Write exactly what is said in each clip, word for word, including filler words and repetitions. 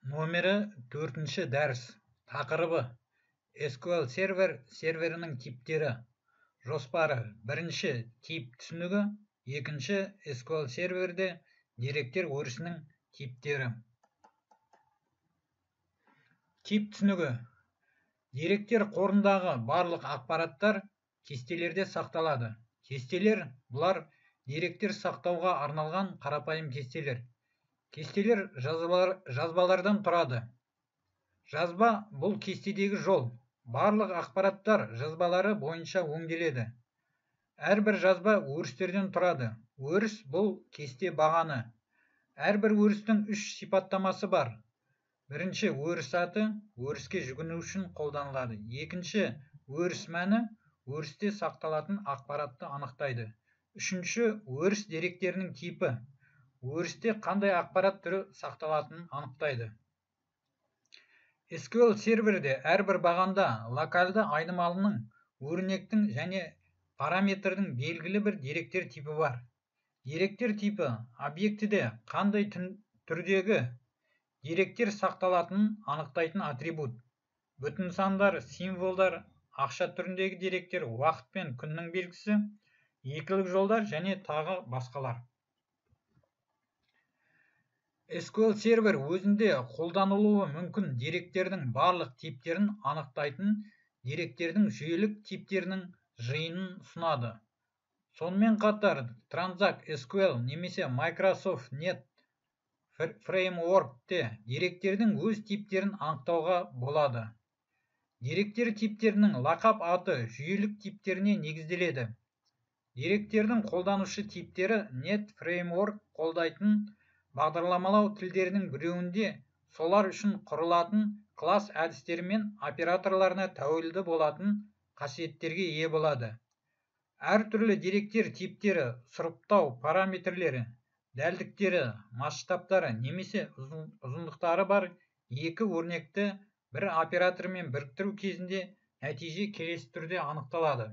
Номері төртінші дәріс. Тақырыбы эс ку эль сервер серверінің типтері. Жоспары. Бірінші тип түсінігі. Екінші эс ку эль серверде деректер өрісінің типтері. Тип түсінігі. Деректер қорындағы барлық ақпараттар кестелерде сақталады. Кестелер бұлар деректер сақтауға арналған қарапайым кестелер. Кестелер жазбалар, жазбалардан тұрады. Жазба бұл кестедегі жол. Барлық ақпараттар жазбалары бойынша өңделеді. Әрбір жазба өрістерден тұрады. Өріс бұл кесте бағаны. Әрбір өрістің үш сипаттамасы бар. Бірінші өріс аты өріске жүгіну үшін қолданылады. Екінші өріс мәні өрісте сақталатын ақпаратты анықтайды. Үшінші өріс деректерінің типі. Өрісте қандай ақпарат түрі сақталатынын анықтайды. эс ку эль серверде әрбір бағанда локальды айнымалының, өрнектің және параметрдің белгілі бір деректер типі бар. Деректер типі объектіде қандай түрдегі деректер сақталатынын анықтайтын атрибут. Бүтін сандар, символдар, ақша түріндегі деректер, уақыт пен күннің белгісі, екілік жолдар және тағы басқалар. эс ку эль сервер өзінде қолданылуы мүмкін деректердің барлық типтерін анықтайтын деректердің жүйелік типтерінің жиынын ұсынады. Сонымен қатар Transact эс ку эль немесе Microsoft Net Framework'те деректердің өз типтерін анықтауға болады. Деректер типтерінің лақап аты жүйелік типтеріне негізделеді. Деректердің қолданушы типтері Net Framework қолдайтын бағдарламалау тілдерінің біреуінде солар үшін құрылатын класс әдістері мен операторларына тәуелді болатын қасиеттерге ие болады. Әртүрлі деректер типтері сұрыптау параметрлері, дәлдіктері, масштабтары немесе ұзындықтары бар екі өрнекті бір оператормен біріктіру кезінде нәтиже келесі түрде анықталады.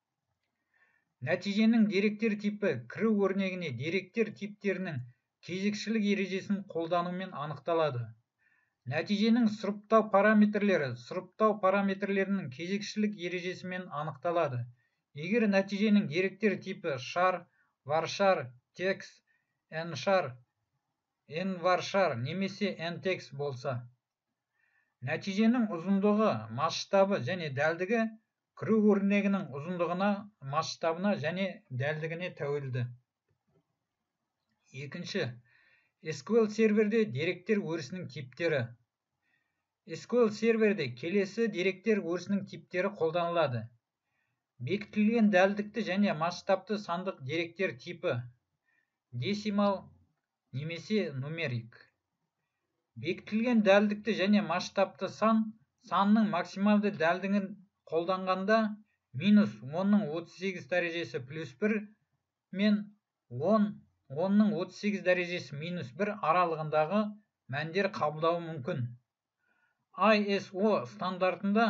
Нәтиженің деректер типі кіру өрнегіне деректер типтерінің кезекшілік ережесін қолданумен анықталады. Нәтиженің сұрыптау параметрлері сұрыптау параметрлерінің кезекшілік ережесімен анықталады. Егер нәтиженің деректер типі шар, varchar, text, nchar, nvarchar немесе ntext болса. Нәтиженің ұзындығы, масштабы және дәлдігі кіру өрнегінің ұзындығына, масштабына және дәлдігіне тәуелді. Екінші, эс ку эль серверде деректер өрісінің типтері. эс ку эль серверде келесі деректер өрісінің типтері қолданылады. Бекітілген дәлдікті және масштабты сандық деректер типі. Десимал немесе нумерик. Бекітілген дәлдікті және масштабты сан, санның максималды дәлдігін қолданғанда минус онның отыз сегіз дәрежесі плюс бір мен он онның отыз сегіз дәрежесі минус бір аралығындағы мәндер қабылдауы мүмкін. ай эс о стандартында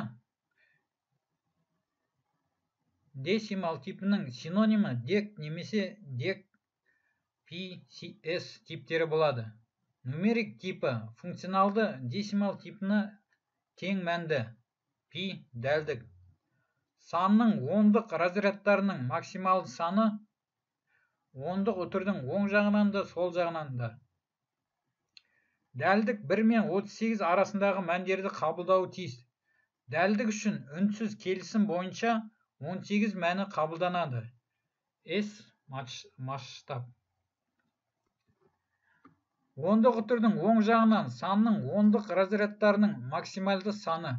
десимал типінің синонимі дек немесе дек пи си эс типтері болады. Нумерик типі функционалды десимал типіне тең мәнді пи дәлдік. Санның ондық разрядтарының максималды саны ондық үтірдің оң жағынан да сол жағынан да. Дәлдік бір мен отыз сегіз арасындағы мәндерді қабылдауы тиіс. Дәлдік үшін үнсіз келісім бойынша он сегіз мәні қабылданады. S масштаб. Ондық үтірдің оң жағынан санның ондық разрядтарының максималды саны.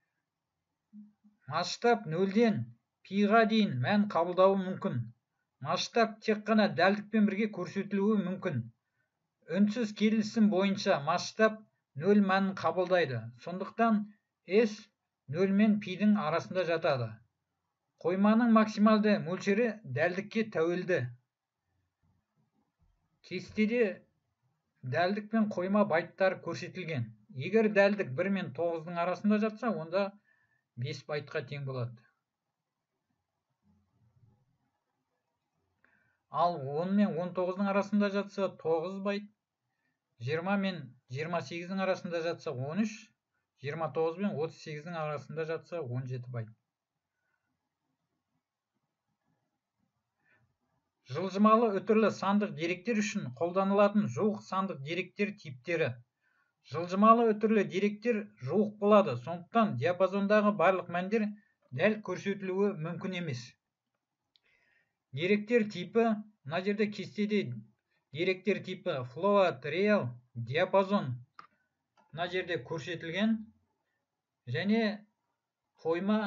Масштаб нөлден пиға дейін мән қабылдауы мүмкін. Масштаб тек қана дәлдікпен бірге көрсетілуі мүмкін. Үнсіз келісім бойынша масштаб нөл мәнін қабылдайды. Сондықтан S нөл мен пидің арасында жатады. Қойманың максималды мөлшері дәлдікке тәуелді. Кестеде дәлдік пен қойма байттар көрсетілген. Егер дәлдік бір мен тоғыздың арасында жатса, онда бес байтқа тең болады. Ал он мен он тоғыздың арасында жатса тоғыз байт, жиырма мен жиырма сегіздің арасында жатса он үш, жиырма тоғыз бен отыз сегіздің арасында жатса он жеті байт. Жылжымалы үтірлі сандық деректер үшін қолданылатын жуық сандық деректер типтері. Жылжымалы үтірлі деректер жуық болады, сондықтан диапазондағы барлық мәндер дәл көрсетілуі мүмкін емес. Деректер типі, мына жерде кестеде деректер типі float real диапазон мына жерде көрсетілген, және қойма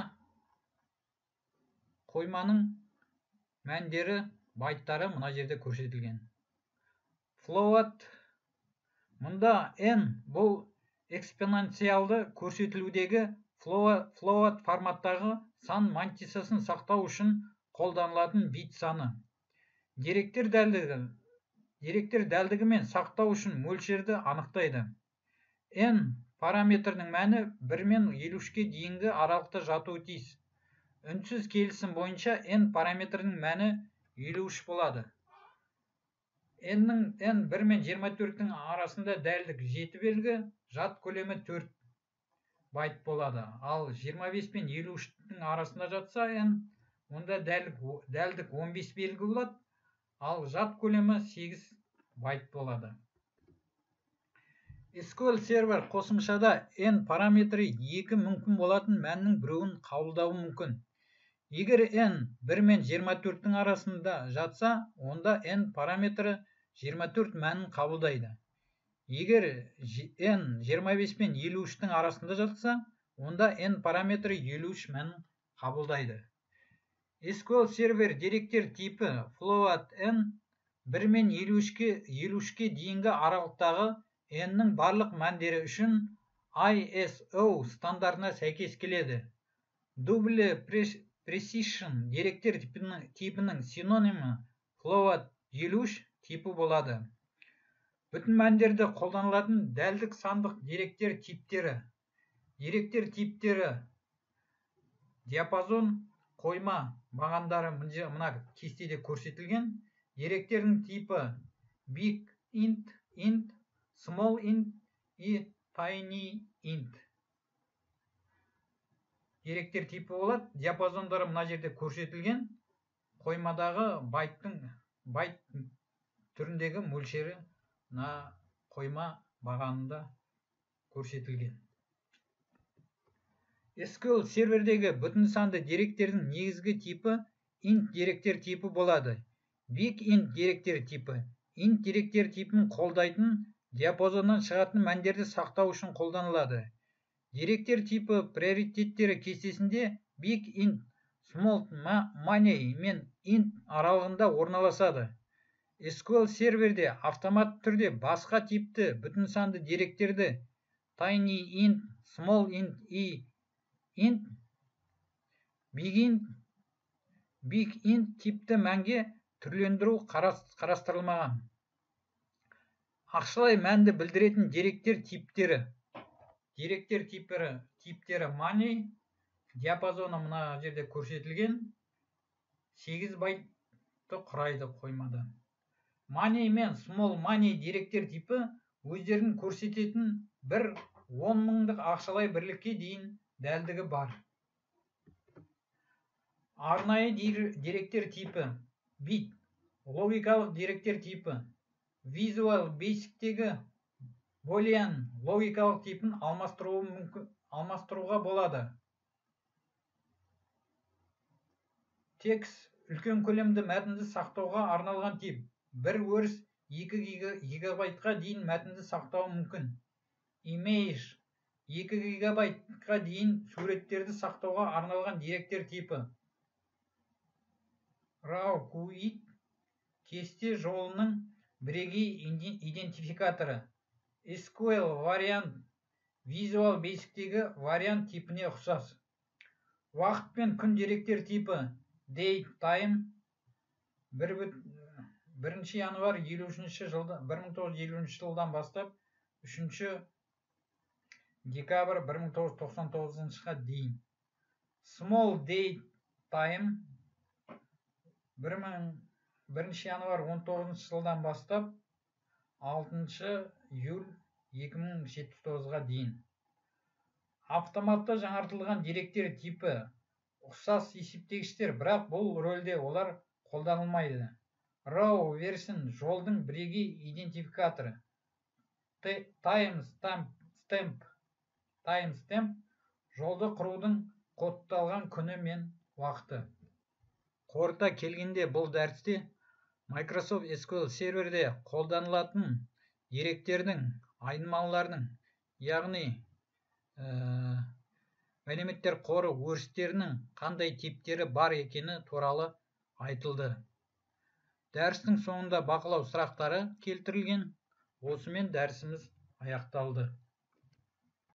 қойманың мәндері байттары мына жерде көрсетілген. Float мұнда n бұл экспоненциалды көрсетілудегі float форматтағы сан мантисасын сақтау үшін қолданылатын бит саны. Деректер дәлдігі деректер дәлдігімен сақтау үшін мөлшерді анықтайды. N параметрінің мәні бір мен елу үшке дейінгі аралықта жатуы тиіс. Үнсіз келісім бойынша n параметрінің мәні елу үш болады. N-нің n бір мен жиырма төрттің арасында дәлдік жеті белгі, жад көлемі төрт байт болады. Ал жиырма бес пен елу үштің арасында жатса n, онда дәлдік он бес белгі болады, ал жад көлемі сегіз байт болады. эс ку эль сервер қосымшада n параметрі екі мүмкін болатын мәннің біреуін қабылдауы мүмкін. Егер n бір мен жиырма төрттің арасында жатса, онда n параметрі жиырма төрт мәнін қабылдайды. Егер n жиырма бес пен елу үштің арасында жатса, онда n параметрі елу үш мәнін қабылдайды. эс ку эль сервер деректер типі float n бір мен елу үшке дейінгі аралықтағы n-нің барлық мәндері үшін ай эс о стандартына сәйкес келеді. Double precision деректер типінің синонимі float елу үш типі болады. Бүтін мәндерді қолданылатын дәлдік сандық деректер типтері. Деректер типтері диапазон, қойма бағандары мына кестеде көрсетілген. Деректердің типі big int, int, small int и tiny int. Деректер типі болады. Диапазондары мына жерде көрсетілген. Қоймадағы байттың байт түріндегі мөлшері мына қойма бағанында көрсетілген. эс ку эль сервердегі бүтін санды деректердің негізгі типі int деректер типі болады. Big int деректер типі. Int деректер типін қолдайтын диапазоннан шығатын мәндерді сақтау үшін қолданылады. Деректер типі приоритеттері кестесінде big int, small money мен int аралығында орналасады. эс ку эль серверде автомат түрде басқа типті бүтін санды деректерді tiny int, small int и int, big int, big int типті мәнге түрлендіру қарастырылмаған. Ақшалай мәнді білдіретін деректер типтері. Деректер типтері money, диапазоны мына жерде көрсетілген, сегіз байтты құрайды қоймада. Money мен small money деректер типі өздерін көрсететін бір он мыңдық ақшалай бірлікке дейін дәлдігі бар. Арнайы деректер типі bit, логикалық деректер типі Visual Basic'тегі Boolean логикалық типін алмастыруға болады. Текст үлкен көлемді мәтінді сақтауға арналған тип. Бір өріс екі гигабайтқа дейін мәтінді сақтауы мүмкін. Image екі гигабайтқа дейін суреттерді сақтауға арналған деректер типі. Raw Quit кесте жолының бірегей идентификаторы. эс ку эль вариант Visual Basic'тегі вариант типіне ұқсас. Уақыт пен күн деректер типі Date Time бірінші январь бір мың тоғыз жүз елуінші жылдан бастап үшінші декабрь бір мың тоғыз жүз тоқсан тоғызыншыға дейін. Small Date Time бірінші январь он тоғызыншы жылдан бастап алтыншы июль екі мың жетпіс тоғызға дейін. Автоматты жаңартылған деректер типі ұқсас есептегіштер, бірақ бұл рөлде олар қолданылмайды. Raw версін жолдың бірегей идентификаторы. Timestamp Timestamp жолды құрудың кодталған күні мен уақыты. Қорыта келгенде, бұл дәрісте Microsoft эс ку эль серверде қолданылатын деректердің айнымалыларының, яғни мәліметтер қоры өрістерінің қандай типтері бар екені туралы айтылды. Дәрістің соңында бақылау сұрақтары келтірілген. Осымен дәрісіміз аяқталды.